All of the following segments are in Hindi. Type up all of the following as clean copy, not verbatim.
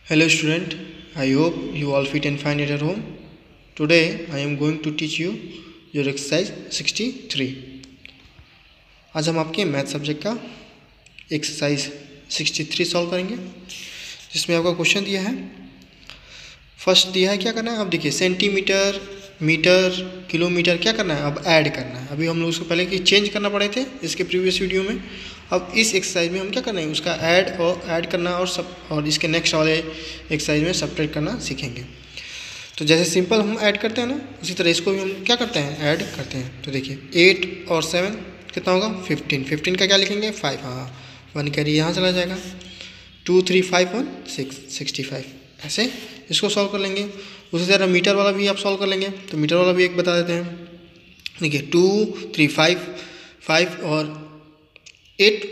Hello student, I hope you all fit and fine at home. Today I am going to teach you your exercise 63. आज हम आपके मैथ सब्जेक्ट का एक्सरसाइज 63 सॉल्व करेंगे, जिसमें आपका क्वेश्चन दिया है। फर्स्ट दिया है क्या करना है। अब देखिए सेंटीमीटर, मीटर, किलोमीटर क्या करना है, अब ऐड करना है। अभी हम लोग उसको पहले की चेंज करना पड़े थे इसके प्रीवियस वीडियो में। अब इस एक्सरसाइज में हम क्या करना है, उसका ऐड करना और इसके नेक्स्ट वाले एक्सरसाइज में सब्ट्रैक्ट करना सीखेंगे। तो जैसे सिंपल हम ऐड करते हैं ना, उसी तरह इसको भी हम क्या करते हैं, ऐड करते हैं। तो देखिए 8 और 7 कितना होगा 15। 15 का क्या लिखेंगे 5, हाँ 1 कैरी यहाँ चला जाएगा। 2 3 5 1 6 65। ऐसे इसको सॉल्व कर लेंगे। उसी तरह मीटर वाला भी आप सॉल्व कर लेंगे। तो मीटर वाला भी एक बता देते हैं। देखिए 2 3 5 और 8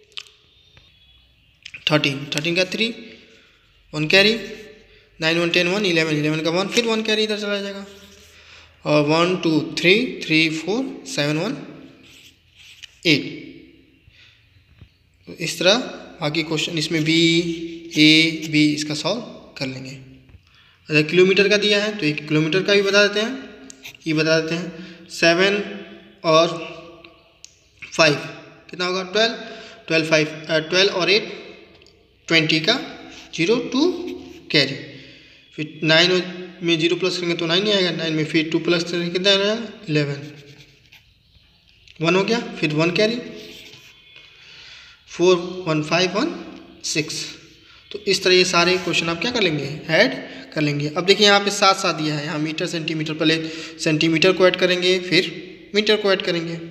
13 का 3 1 कैरी, 9 1 10 1 11 का 1, फिर 1 कैरी इधर चला जाएगा। और 1 2 3 4 7 1 8। तो इस तरह बाकी क्वेश्चन इसमें बी ए बी इसका सॉल्व कर लेंगे। अगर किलोमीटर का दिया है तो एक किलोमीटर का भी बता देते हैं। ये बता देते हैं 7 और 5 कितना होगा 12 और 8 20 का 0 2 कैरी। फिर 9 में 0 प्लस करेंगे तो 9 नहीं आएगा। 9 में फिर 2 प्लस करेंगे कितना आएगा 11। 1 हो गया, फिर 1 कैरी, 4 1 5 1 6। तो इस तरह ये सारे क्वेश्चन आप क्या कर लेंगे, ऐड कर लेंगे। अब देखिए यहाँ पे साथ साथ दिया है, यहाँ मीटर सेंटीमीटर, पहले सेंटीमीटर को ऐड करेंगे फिर मीटर को ऐड करेंगे।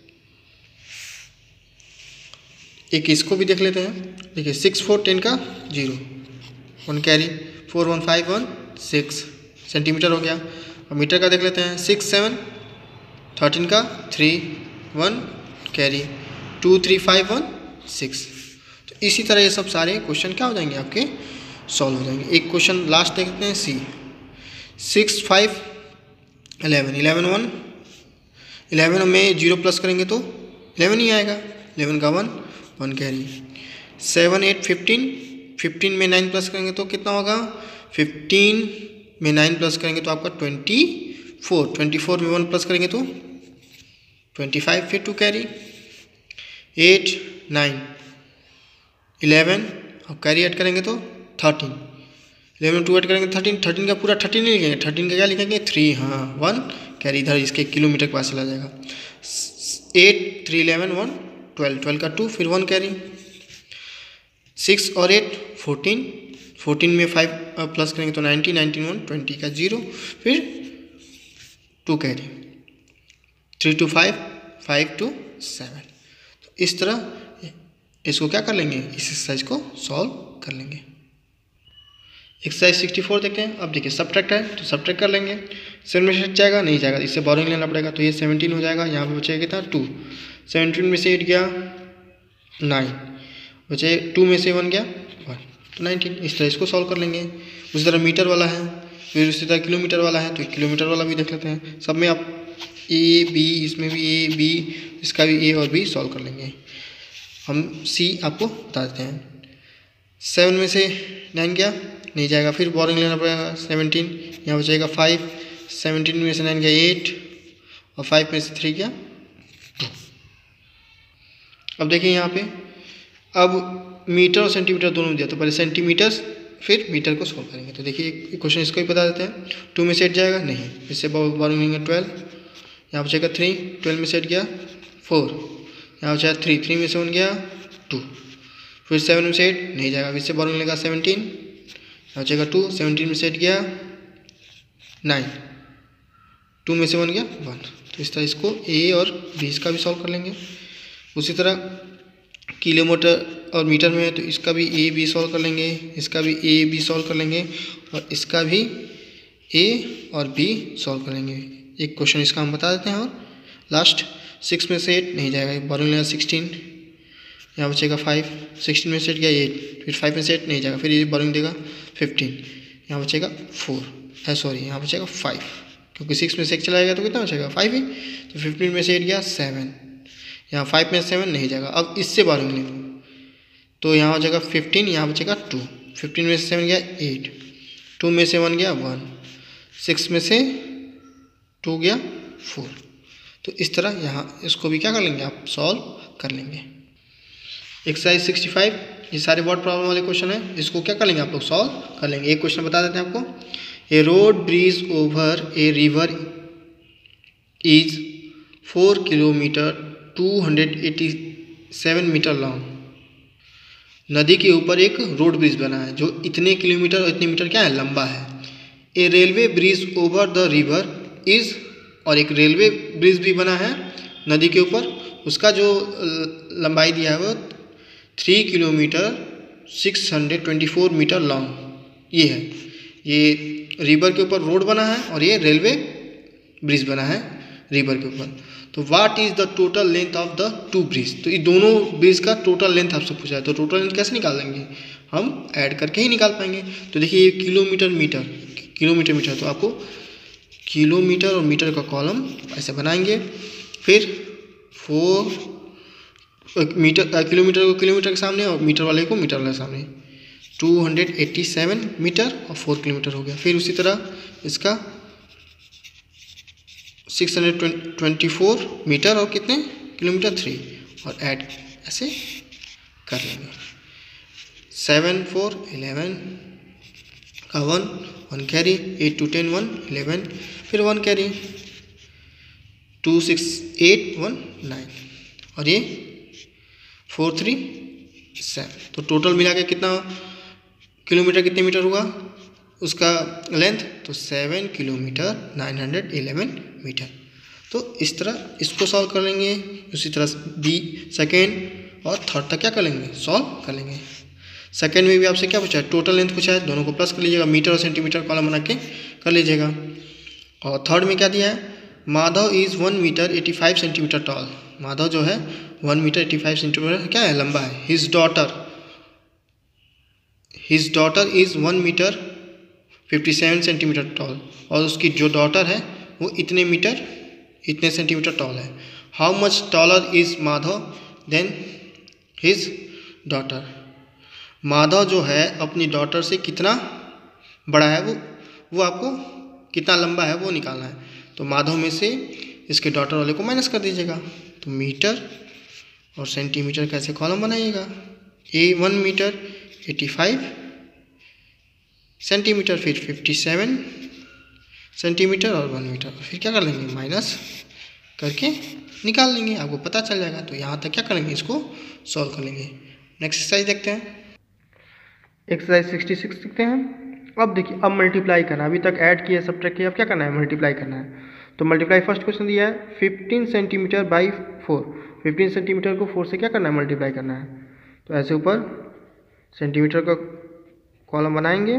एक इसको भी देख लेते हैं। देखिए 6 4 10 का 0 1 कैरी, 4 1 5 1 6 सेंटीमीटर हो गया। और मीटर का देख लेते हैं 6 7 13 का 3 1 कैरी, 2 3 5 1 6। तो इसी तरह ये सब सारे क्वेश्चन क्या हो जाएंगे आपके, सॉल्व हो जाएंगे। एक क्वेश्चन लास्ट देखते हैं सी। 6 5 11 11 1 11 में 0 प्लस करेंगे तो 11 ही आएगा। 11 का 1 कैरी। 7 8 15 में 9 प्लस करेंगे तो कितना होगा, 15 में 9 प्लस करेंगे तो आपका 24 में 1 प्लस करेंगे तो 25, फिर 2 कैरी। 8 9 11 और कैरी ऐड करेंगे तो 13। 11 2 ऐड करेंगे 13 का पूरा 13 नहीं लिखेंगे, 13 का क्या लिखेंगे 3, हाँ 1 कैरी इधर इसके किलोमीटर के पास चला जाएगा। 8 3 11 1 12 का 2, फिर 1 कैरी। 6 और 8 14 में 5 प्लस करेंगे तो 19 1 20 का 0, फिर 2 कैरी। 3 2 5 5 2 7। तो इस तरह इसको क्या कर लेंगे, इस एक्सरसाइज को सॉल्व कर लेंगे। एक्सरसाइज 64 देखते हैं। अब देखिए सब्ट्रैक्ट है तो सब्ट्रैक्ट कर लेंगे। 7 में से जाएगा नहीं जाएगा, इससे बोरिंग लेना पड़ेगा। तो ये 17 हो जाएगा। यहाँ पे बचेगा कितना 2। 17 में से 8 गया 9, बचे 2 में से 1 गया 1, तो 19। इस तरह इसको सॉल्व कर लेंगे। उसी तरह मीटर वाला है, फिर उसी तरह किलोमीटर वाला है, तो किलोमीटर वाला भी देख लेते हैं। सब में आप ए बी, इसमें भी ए बी, इसका भी ए और बी सॉल्व कर लेंगे। हम सी आपको बता देते हैं। 7 में से 9 गया नहीं जाएगा, फिर बोरिंग लेना पड़ेगा। 17 यहाँ बचेगा 5, 17 में से 9 गया 8 और 5 में से 3 गया 2। अब देखिए यहाँ पे अब मीटर और सेंटीमीटर दोनों दिया, तो पहले सेंटीमीटर फिर मीटर को सॉल्व करेंगे। तो देखिए एक क्वेश्चन इसको भी बता देते हैं। 2 में से 8 जाएगा नहीं, इससे बोरिंग लेंगे 12, यहाँ बचेगा 3, 12 में से 8 गया 4, यहाँ बचेगा 3 में से 1 गया 2, फिर 7 में से 8 नहीं जाएगा, इससे बोरिंग लेगा 17, यहाँ बचेगा 2, 17 में से 8 गया 9, 2 में से 1 गया 1। तो इस तरह इसको ए और बी इसका भी सॉल्व कर लेंगे। उसी तरह किलोमीटर और मीटर में है तो इसका भी ए बी सॉल्व कर लेंगे, इसका भी ए बी सॉल्व कर लेंगे और इसका भी ए और बी सॉल्व कर लेंगे। एक क्वेश्चन इसका हम बता देते हैं। और लास्ट 6 में से 8 नहीं जाएगा, बोरिंग लेगा 16, यहाँ बचेगा 5, 16 में से 8 गया 8, फिर 5 में से 8 नहीं जाएगा, फिर ये बोरिंग देगा 15, यहाँ बचेगा 4, यहाँ बचेगा 5, क्योंकि 6 में से 1 चला जाएगा तो कितना बचेगा 5 ही। तो 15 में से 8 गया 7, यहाँ 5 में 7 नहीं जाएगा। अब इससे बोरिंग ले लो तो यहाँ हो जाएगा 15, यहाँ बचेगा 2, 15 में से 7 गया 8, 2 में से 1 गया 1, 6 में से 2 गया 4। तो इस तरह यहाँ इसको भी क्या कर लेंगे आप सॉल्व कर लेंगे। एक्सरसाइज 65 ये सारे वर्ड प्रॉब्लम वाले क्वेश्चन है, इसको क्या कर लेंगे आप लोग सॉल्व कर लेंगे। एक क्वेश्चन बता देते हैं आपको, a road bridge over a river is 4 kilometre 287 metre long. नदी के ऊपर एक रोड ब्रिज बना है जो इतने किलोमीटर और इतने मीटर क्या है लंबा है। A railway bridge over the river is, और एक रेलवे ब्रिज भी बना है नदी के ऊपर, उसका जो लंबाई दिया है वो 3 किलोमीटर 624 मीटर लॉन्ग ये है। ये रिवर के ऊपर रोड बना है और ये रेलवे ब्रिज बना है रिवर के ऊपर। तो what is the total length of the two bridge, तो ये दोनों ब्रिज का टोटल लेंथ आपसे पूछा है। तो टोटल लेंथ कैसे निकालेंगे, हम ऐड करके ही निकाल पाएंगे। तो देखिए ये किलोमीटर मीटर, तो आपको किलोमीटर और मीटर का कॉलम ऐसे बनाएंगे, फिर 4 मीटर किलोमीटर को किलोमीटर के सामने और मीटर वाले को मीटर वाले सामने, 287 मीटर और 4 किलोमीटर हो गया। फिर उसी तरह इसका 624 मीटर और कितने किलोमीटर 3 और ऐड ऐसे कर लेंगे। 7 4 11 का 1 कैरी, 8 2 10 1 11, फिर 1 कैरी, 2 6 8 1 9 और ये 4 3 7। तो टोटल मिला के कितना किलोमीटर कितने मीटर हुआ उसका लेंथ, तो 7 किलोमीटर 911 मीटर। तो इस तरह इसको सॉल्व कर लेंगे। उसी तरह बी सेकेंड और थर्ड तक क्या कर लेंगे सॉल्व कर लेंगे। सेकेंड में भी आपसे क्या पूछा है, टोटल लेंथ पूछा है, दोनों को प्लस कर लीजिएगा, मीटर और सेंटीमीटर कॉलम बना के कर लीजिएगा। और थर्ड में क्या दिया है, Madhav is 1 metre 85 centimetre tall. Madhav जो है 1 मीटर 85 सेंटीमीटर क्या है लंबा है। His daughter is 1 metre 57 centimetre tall, और उसकी जो डॉटर है वो इतने सेंटीमीटर टॉल है। How much taller is Madhav than his daughter. Madhav जो है अपनी डॉटर से कितना बड़ा है, वो आपको कितना लंबा है वो निकालना है। तो माधव में से इसके डॉटर वाले को माइनस कर दीजिएगा। तो मीटर और सेंटीमीटर कैसे कॉलम बनाइएगा, 1 मीटर 85 सेंटीमीटर, फिर 57 सेंटीमीटर और 1 मीटर, फिर क्या कर लेंगे माइनस करके निकाल लेंगे, आपको पता चल जाएगा। तो यहाँ तक क्या करेंगे इसको सॉल्व कर लेंगे। नेक्स्ट एक्सरसाइज देखते हैं, एक्सरसाइज 66 देखते हैं। अब देखिए अब मल्टीप्लाई करना, अभी तक ऐड किया सब्ट्रैक्ट किया, अब क्या करना है मल्टीप्लाई करना है। तो मल्टीप्लाई फर्स्ट क्वेश्चन दिया है 15 सेंटीमीटर बाई 4, 15 सेंटीमीटर को 4 से क्या करना है मल्टीप्लाई करना है। तो ऐसे ऊपर सेंटीमीटर का कॉलम बनाएंगे,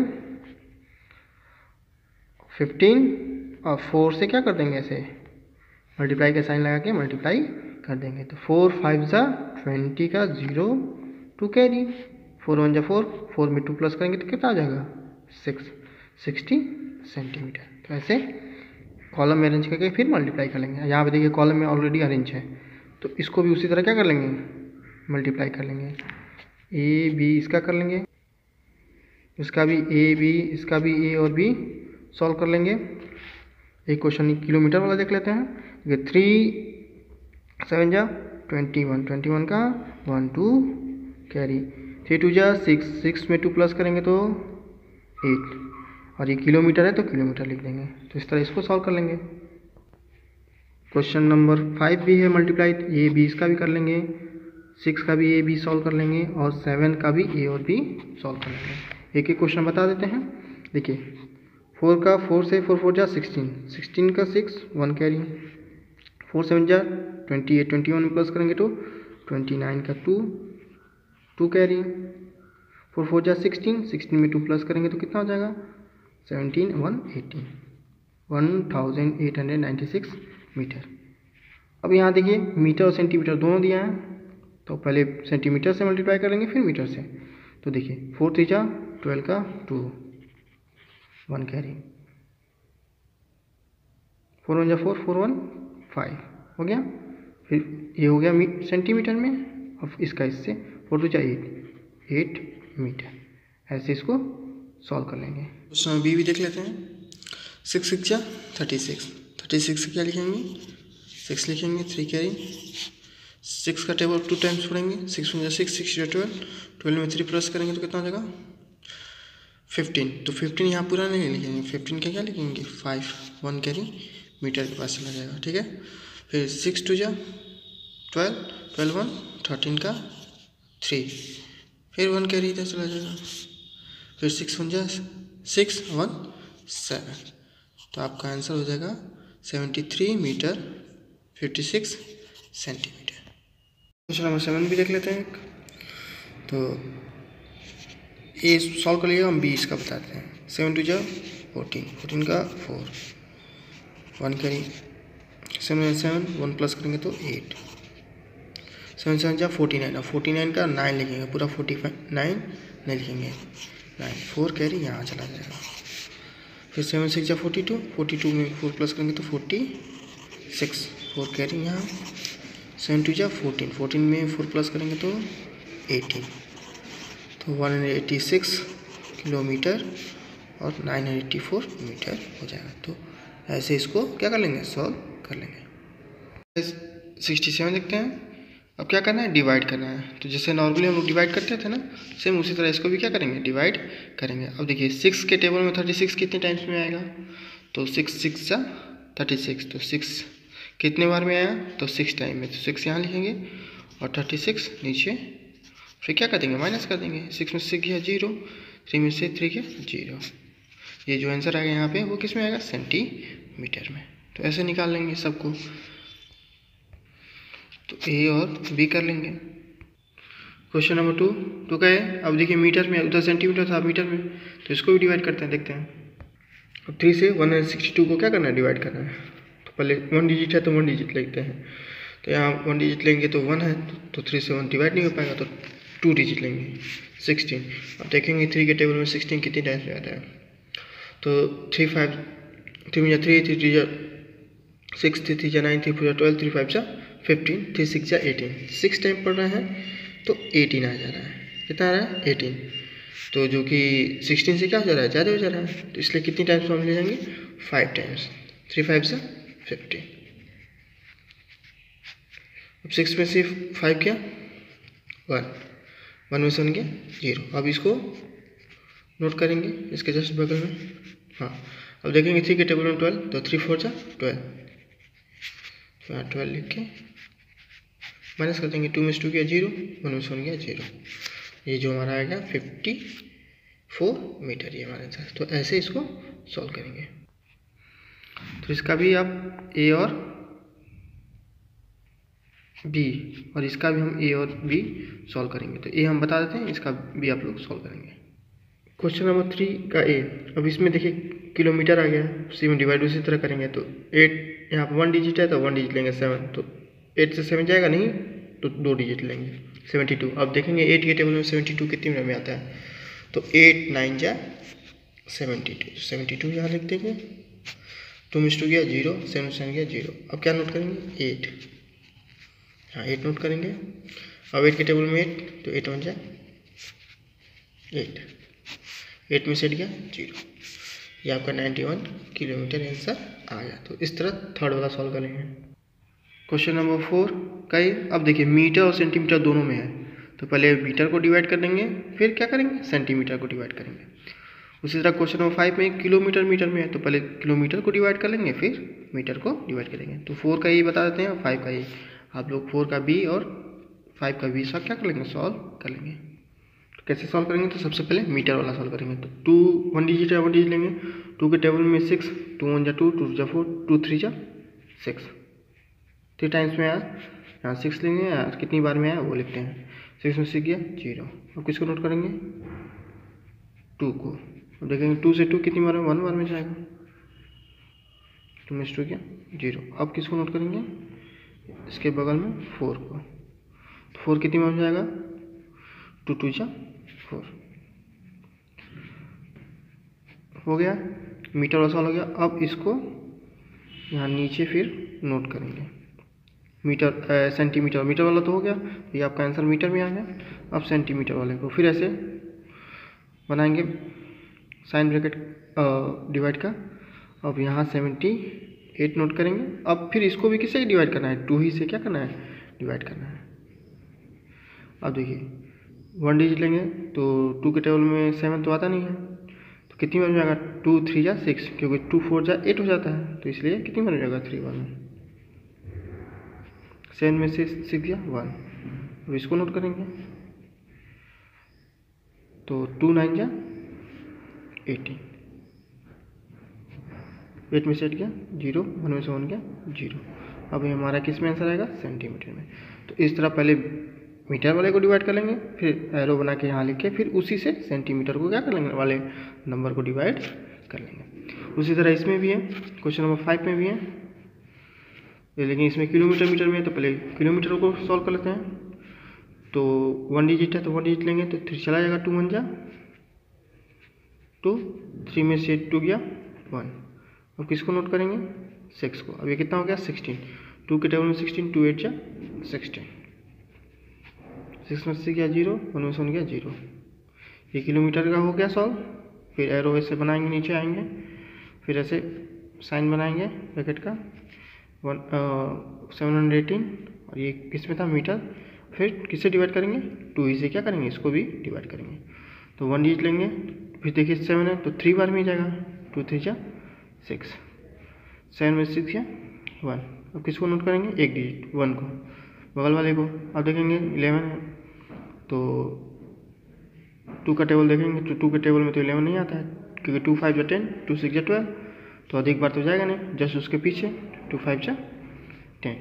15 और 4 से क्या कर देंगे ऐसे मल्टीप्लाई का साइन लगा के मल्टीप्लाई कर देंगे। तो 4 5 जा 20 का 0 2 कैरी, 4 1 जा 4, 4 में 2 प्लस करेंगे तो कितना आ जाएगा 60 सेंटीमीटर। तो ऐसे कॉलम में अरेंज करके फिर मल्टीप्लाई कर लेंगे। यहाँ पे देखिए कॉलम में ऑलरेडी अरेंज है, तो इसको भी उसी तरह क्या कर लेंगे मल्टीप्लाई कर लेंगे। ए बी इसका कर लेंगे, इसका भी ए बी, इसका भी ए और बी सॉल्व कर लेंगे। एक क्वेश्चन किलोमीटर वाला देख लेते हैं। 3 7 जा 21, 21 का 1 2 कैरी, 3 2 जा 6, 6 में 2 प्लस करेंगे तो 8, और ये किलोमीटर है तो किलोमीटर लिख देंगे। तो इस तरह इसको सॉल्व कर लेंगे। क्वेश्चन नंबर 5 भी है मल्टीप्लाई, ए बी इसका भी कर लेंगे, 6 का भी ए बी सॉल्व कर लेंगे और 7 का भी ए और बी सॉल्व कर लेंगे। एक एक क्वेश्चन बता देते हैं। देखिए 4 का 4 से 4 4 जा 16, 16 का 6 1 कैरी, 4 7 जा 28, 21 में प्लस करेंगे तो 29 का 2 कैरी, 4 4 जा 16, 16 में 2 प्लस करेंगे तो कितना हो जाएगा 17 1 18, 1896 मीटर। अब यहाँ देखिए मीटर और सेंटीमीटर दोनों दिया है, तो पहले सेंटीमीटर से मल्टीप्लाई करेंगे फिर मीटर से। तो देखिए 4 3 जा 12 का 2 1 कैरी, 4 1 जा 4, 4 1 5 हो गया। फिर ये हो गया सेंटीमीटर में, और इसका इससे 4 2 जा 8 मीटर। ऐसे इसको सॉल्व कर लेंगे। क्वेश्चन बी भी देख लेते हैं। 6 6 जा 36, 36 से क्या लिखेंगे 6 लिखेंगे, 3 कैरी 6 का टेबल 2 टाइम्स पढ़ेंगे, 6 1 6 6 12, 12 में 3 प्लस करेंगे तो कितना हो जाएगा 15। तो 15 यहाँ पूरा नहीं लिखेंगे, 15 का क्या लिखेंगे 5, 1 कैरी मीटर के पास चला जाएगा। ठीक है, फिर 6 2 जा 12, 12 1 13 का 3, फिर 1 कैरी इधर चला जाएगा, फिर 6 1 जा 6 1 7। तो आपका आंसर हो जाएगा 73 मीटर 56 सेंटीमीटर। क्वेश्चन नंबर 7 भी देख लेते हैं। तो ए सॉल्व कर लिया, हम बी इसका बताते हैं। 7 2 जा 14, 14 का 4, 1 कैरी 7 7, 1 प्लस करेंगे तो 8, 7 7 जा 49, अब 49 का 9 लिखेंगे, पूरा 45 9 नहीं लिखेंगे, 9 4 कैरी यहाँ चला जाएगा, फिर 7 6 जा 42, 42 में 4 प्लस करेंगे तो 46, 4 कैरी यहाँ, 7 2 जा 14, 14 में 4 प्लस करेंगे तो 18, तो 186 किलोमीटर और 984 मीटर हो जाएगा। तो ऐसे इसको क्या कर लेंगे सॉल्व कर लेंगे। 67 देखते हैं। अब क्या करना है डिवाइड करना है। तो जैसे नॉर्मली हम लोग डिवाइड करते थे ना, सेम उसी तरह इसको भी क्या करेंगे डिवाइड करेंगे। अब देखिए 6 के टेबल में 36 कितने टाइम्स में आएगा, तो 6 6 जा 36, तो 6 कितने बार में आया तो 6 टाइम में, तो 6 यहाँ लिखेंगे और 36 नीचे, फिर क्या कर देंगे माइनस कर देंगे, 6 में से गया 0, 3 में से 3 गया 0। ये जो आंसर आएगा यहाँ पे वो किस में आएगा सेंटीमीटर में। तो ऐसे निकाल लेंगे सबको, तो ए और बी कर लेंगे। क्वेश्चन नंबर 2 क्या है, अब देखिए मीटर में, उधर सेंटीमीटर था मीटर में, तो इसको भी डिवाइड करते हैं, देखते हैं। अब 3 से 162 को क्या करना है डिवाइड करना है। तो पहले 1 डिजिट है तो 1 डिजिट लेते हैं, तो यहाँ 1 डिजिट लेंगे तो 1 है, तो 3 से 1 डिवाइड नहीं हो पाएगा, तो 2 डिजिट लेंगे 16। अब देखेंगे 3 के टेबल में 16 कितनी टाइम्स में आता है, तो 3 5 3 या 3 3 जा 6 3 3 जा 9 3 4 12 3 5 जा 15 3 6 जा 18, 6 टाइम पढ़ रहा है तो 18 आ जा रहा है। कितना आ रहा है 18, तो जो कि 16 से क्या हो जा रहा है ज़्यादा हो जा रहा है, तो इसलिए कितनी टाइम्स हम ले जाएंगे 5 टाइम्स, 3 5 जा 50। अब 6 में से 5 क्या 1, 1 में से 1 गया 0। अब इसको नोट करेंगे इसके जस्ट बगल में। हाँ, अब देखेंगे 3 के टेबल में 12, तो 3 4 जा 12, तो यहाँ 12 लिख के माइनस कर देंगे, 2 में से 2 गया 0, 1 में से 1 गया 0। ये जो हमारा आएगा 54 मीटर, ये हमारा आंसर। तो ऐसे इसको सॉल्व करेंगे। तो इसका भी आप ए और बी, और इसका भी हम ए और बी सॉल्व करेंगे। तो ए हम बता देते हैं, इसका बी आप लोग सॉल्व करेंगे। क्वेश्चन नंबर 3 का ए, अब इसमें देखिए किलोमीटर आ गया, उसी में डिवाइड उसी तरह करेंगे। तो 8 यहाँ पर 1 डिजिट है तो 1 डिजिट लेंगे 7, तो 8 से 7 जाएगा नहीं, तो 2 डिजिट लेंगे 72। अब देखेंगे 8 के टेबल में 72 कितने मिनट में आता है, तो 8 9 जा 72, 72 यहाँ लिख देंगे, 2 में 2 गया 0, 7 7 गया 0। अब क्या नोट करेंगे 8, हाँ 8 नोट करेंगे। अब 8 के टेबल में 8, तो 8 1 जा 8, 8 में सेट गया 0। ये आपका 91 किलोमीटर आंसर आ गया। तो इस तरह थर्ड वाला सॉल्व करेंगे। क्वेश्चन नंबर 4 का ये, अब देखिए मीटर और सेंटीमीटर दोनों में है, तो पहले मीटर को डिवाइड कर देंगे, फिर क्या करेंगे सेंटीमीटर को डिवाइड करेंगे। उसी तरह क्वेश्चन नंबर 5 में किलोमीटर मीटर में है, तो पहले किलोमीटर को डिवाइड कर लेंगे, फिर मीटर को डिवाइड करेंगे। तो 4 का ये बता देते हैं और 5 का ये, आप लोग 4 का बी और 5 का बी सब क्या कर लेंगे सॉल्व कर लेंगे। तो कैसे सॉल्व करेंगे, तो सबसे पहले मीटर वाला सॉल्व करेंगे। तो 2 1 डिजिट है 1 डिजिट लेंगे, 2 के टेबल में 6, 2 1 जा 2, 2 जा 4, 2 3 जा 6, 3 टाइम्स में आया, यहाँ 6 लेंगे, यहाँ कितनी बार में आया वो लिखते हैं, 6 में से गया 0। अब किसको नोट करेंगे 2 को। अब देखेंगे 2 से 2 कितनी बार में 1 बार में जाएगा, 2 में से 2 गया 0। अब किसको नोट करेंगे इसके बगल में 4 को, तो 4 कितनी बार में जाएगा 2 2 जा 4, हो गया मीटर वाला सॉल्व हो गया। अब इसको यहाँ नीचे फिर नोट करेंगे मीटर सेंटीमीटर, मीटर वाला तो हो गया, ये आपका आंसर मीटर में आ गया। अब सेंटीमीटर वाले को फिर ऐसे बनाएंगे साइन ब्रैकेट डिवाइड का। अब यहाँ 78 नोट करेंगे। अब फिर इसको भी किससे डिवाइड करना है, 2 ही से क्या करना है, डिवाइड करना है। अब देखिए 1 डिजिट लेंगे तो 2 के टेबल में 7 तो आता नहीं है, तो कितनी बार में जाएगा, 2 3 जा 6, क्योंकि 2 4 जा 8 हो जाता है, तो इसलिए कितनी बार में जाएगा, 3 बार में। 7 में से 6 गया 1। अब इसको नोट करेंगे तो 2 9 जा 18, 8 में से 8 गया 0, 1 में से 1 गया 0। अब ये हमारा किस में आंसर आएगा, सेंटीमीटर में। तो इस तरह पहले मीटर वाले को डिवाइड कर लेंगे, फिर एरो बना के यहाँ लिख के फिर उसी से सेंटीमीटर को क्या कर लेंगे, वाले नंबर को डिवाइड कर लेंगे। उसी तरह इसमें भी है, क्वेश्चन नंबर 5 में भी है, लेकिन इसमें किलोमीटर मीटर में है, तो पहले किलोमीटर को सॉल्व कर लेते हैं। तो 1 डिजिट है तो 1 डिजिट लेंगे तो 3 चला जाएगा, 2 1 जा 2, 3 में से 2 गया 1। अब किसको नोट करेंगे, 6 को। अब ये कितना हो गया, 16, 2 के टेबल में 16, 2 8 जा 16, 6 में से गया 0, 1 में से 1 गया 0। ये किलोमीटर का हो गया सॉल्व। फिर एरो ऐसे बनाएंगे, नीचे आएंगे, फिर ऐसे साइन बनाएंगे ब्रैकेट का 718, और ये किस में था, मीटर। फिर किससे डिवाइड करेंगे, 2 ही से क्या करेंगे, इसको भी डिवाइड करेंगे। तो 1 डिजिट लेंगे, फिर देखिए 7 है तो 3 बार में ही जाएगा, 2 3 जा 6, 7 में 6 या 1। अब किसको नोट करेंगे, 1 डिजिट 1 को, बगल वाले को। अब देखेंगे 11 है तो 2 का टेबल देखेंगे तो 2 के टेबल में तो 11 नहीं आता है, क्योंकि 2 5 जा 10, 2 6 जा 12, तो अधिक बार तो जाएगा नहीं, जस्ट उसके पीछे 2 5 जा 10।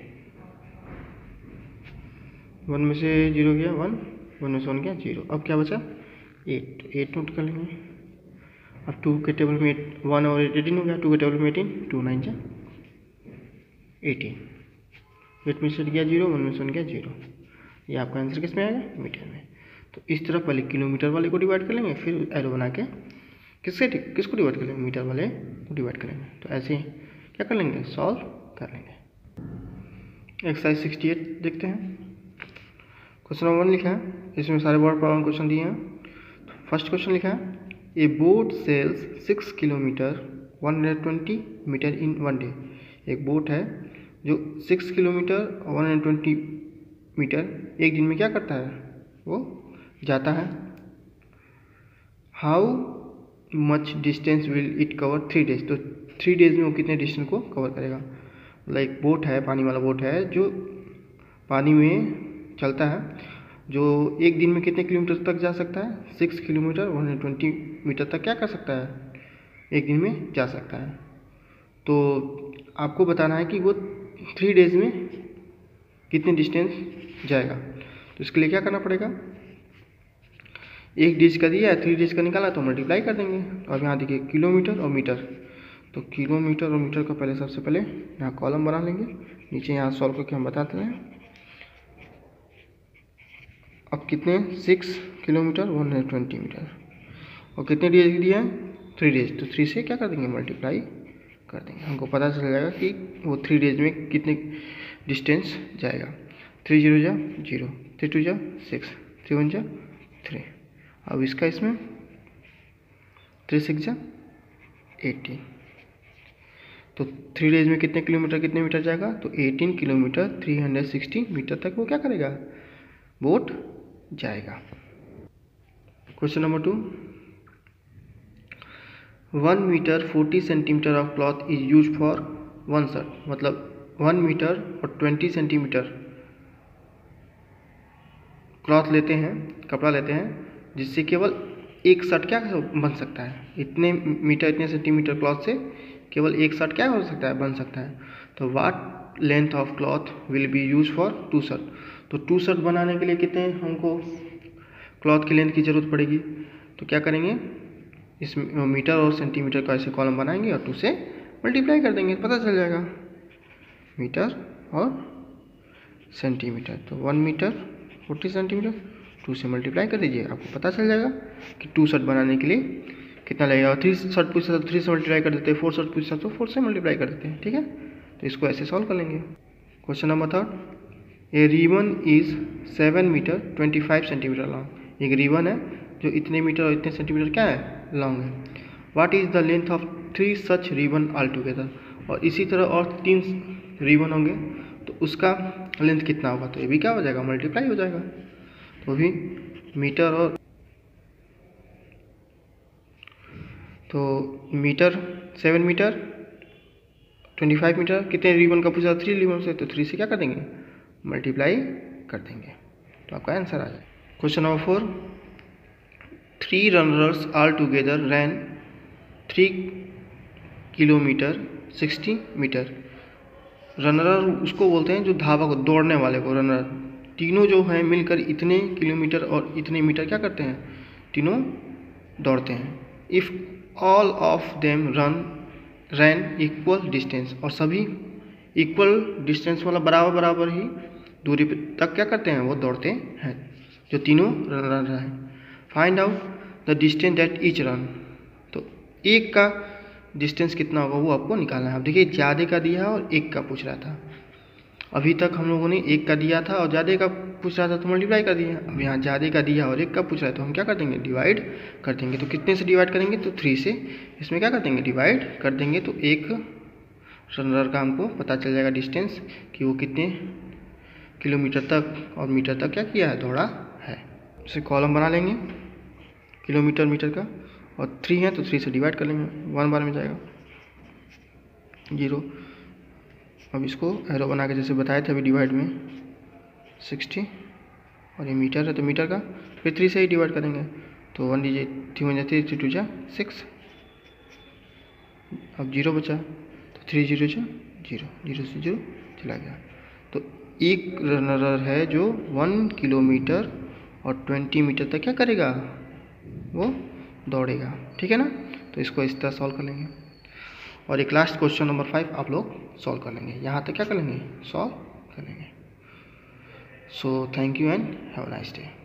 1 में से 0 गया 1, 1 में से 1 गया 0। अब क्या बचा, 8 नोट कर लेंगे। अब 2 के टेबल में 1 और 18 हो गया, 2 के टेबल में 18, 2 9 जा 18, 8 में से गया 0, 1 में से 1 गया 0। ये आपका आंसर किस में आएगा, मीटर में। तो इस तरह पहले किलोमीटर वाले को डिवाइड कर लेंगे, फिर एरो बना के किसको डिवाइड कर लेंगे, मीटर वाले को डिवाइड करेंगे। तो ऐसे क्या कर लेंगे, सॉल्व कर लेंगे। एक्सरसाइज 68 देखते हैं। क्वेश्चन नंबर 1 लिखा है, इसमें सारे वर्ड प्रॉब्लम क्वेश्चन दिए हैं। फर्स्ट क्वेश्चन लिखा है, a boat sails 6 kilometre 120 metre in 1 day. एक बोट है जो 6 किलोमीटर 120 मीटर एक दिन में क्या करता है, वो जाता है। How much distance will it cover 3 days. तो 3 डेज में वो कितने डिस्टेंस को कवर करेगा। लाइक बोट है, पानी वाला बोट है जो पानी में चलता है, जो एक दिन में कितने किलोमीटर तक जा सकता है, 6 किलोमीटर 120 मीटर तक क्या कर सकता है, एक दिन में जा सकता है। तो आपको बताना है कि वो 3 डेज में कितने डिस्टेंस जाएगा। तो इसके लिए क्या करना पड़ेगा, 1 डेज का दिया है, 3 डेज का निकाला तो मल्टीप्लाई कर देंगे। अब यहाँ देखिए किलोमीटर और मीटर, तो किलोमीटर और मीटर का पहले सबसे पहले यहाँ कॉलम बना लेंगे, नीचे यहाँ सॉल्व करके हम बताते हैं। अब कितने, 6 किलोमीटर 120 मीटर, और कितने डेज दिया है, 3 डेज। तो 3 से क्या कर देंगे, मल्टीप्लाई कर देंगे। हमको पता चल जाएगा कि वो 3 डेज में कितने डिस्टेंस जाएगा। 3 0 जा 0, 3 2 जा 6, 3 1 जा 3। अब इसका इसमें 3 6 जा 18। तो 3 डेज में कितने किलोमीटर कितने मीटर जाएगा, तो 18 किलोमीटर 360 मीटर तक वो क्या करेगा, बोट जाएगा। Question number 2, 1 metre 40 centimetre of cloth is use for 1 shirt. मतलब 1 मीटर और 20 सेंटीमीटर क्लॉथ लेते हैं, कपड़ा लेते हैं, जिससे केवल एक शर्ट क्या बन सकता है। इतने मीटर इतने सेंटीमीटर क्लॉथ से केवल एक शर्ट क्या हो सकता है, बन सकता है। तो what length of cloth will be use for 2 shirt. तो 2 शर्ट बनाने के लिए कितने हमको क्लॉथ की लेंथ की ज़रूरत पड़ेगी। तो क्या करेंगे, इस मीटर और सेंटीमीटर का ऐसे कॉलम बनाएंगे और 2 से मल्टीप्लाई कर देंगे, पता चल जाएगा मीटर और सेंटीमीटर। तो 1 मीटर 40 सेंटीमीटर 2 से मल्टीप्लाई कर दीजिए, आपको पता चल जाएगा कि 2 शर्ट बनाने के लिए कितना लगेगा। और 3 शर्ट पूछता तो 3 से मल्टीप्लाई कर देते हैं, 4 शर्ट पूछता तो 4 से मल्टीप्लाई कर देते हैं, ठीक है। तो इसको ऐसे सॉल्व कर लेंगे। Question number 3, a ribbon is 7 metre 25 centimetre long. एक रिबन है जो इतने मीटर और इतने सेंटीमीटर क्या है, लॉन्ग है। What is the length of 3 such ribbon all together, और इसी तरह और 3 रिबन होंगे तो उसका लेंथ कितना होगा, तो ये भी क्या हो जाएगा, मल्टीप्लाई हो जाएगा। तो भी मीटर और तो मीटर 7 मीटर 25 मीटर, कितने रिबन का पूछा, 3 रिबन से, तो 3 से क्या कर देंगे, मल्टीप्लाई कर देंगे, तो आपका आंसर आ जाए। Question number 4, 3 runners all together ran 3 kilometre 60 metre. Runner उसको बोलते हैं जो धावक को, दौड़ने वाले को रनर। तीनों जो हैं मिलकर इतने किलोमीटर और इतने मीटर क्या करते हैं, तीनों दौड़ते हैं। If all of them ran equal distance, और सभी इक्वल डिस्टेंस वाला बराबर बराबर ही दूरी तक क्या करते हैं, वो दौड़ते हैं, जो तीनों रनर हैं। Find out the distance that each run, तो एक का डिस्टेंस कितना होगा वो आपको निकालना है। अब देखिए ज़्यादा का दिया है और एक का पूछ रहा था, अभी तक हम लोगों ने एक का दिया था और ज़्यादा का पूछ रहा था तो मल्टीप्लाई कर दिया। अब यहाँ ज़्यादा का दिया और एक का पूछ रहा है तो हम क्या कर देंगे, डिवाइड कर देंगे। तो कितने से डिवाइड करेंगे, तो 3 से इसमें क्या कर देंगे, डिवाइड कर देंगे। तो एक रनर का हमको पता चल जाएगा डिस्टेंस कि वो कितने किलोमीटर तक और मीटर तक क्या किया है, दौड़ा है। इसे कॉलम बना लेंगे किलोमीटर मीटर का, और 3 है तो 3 से डिवाइड कर लेंगे, 1 बार में जाएगा 0। अब इसको एरो बना के जैसे बताए थे अभी डिवाइड में 60, और ये मीटर है तो मीटर का फिर 3 से ही डिवाइड करेंगे, तो 1 दीजिए 3 1 3 3 2 जा 6, अब 0 बचा तो 3 0 जा 0, 0 से 0 चला गया। तो एक रनर है जो 1 किलोमीटर और 20 मीटर तक क्या करेगा, वो दौड़ेगा, ठीक है ना। तो इसको इस तरह सॉल्व कर लेंगे, और एक लास्ट क्वेश्चन नंबर 5 आप लोग सॉल्व कर लेंगे, यहाँ तक क्या कर लेंगे, सॉल्व कर लेंगे। So thank you and have a nice day.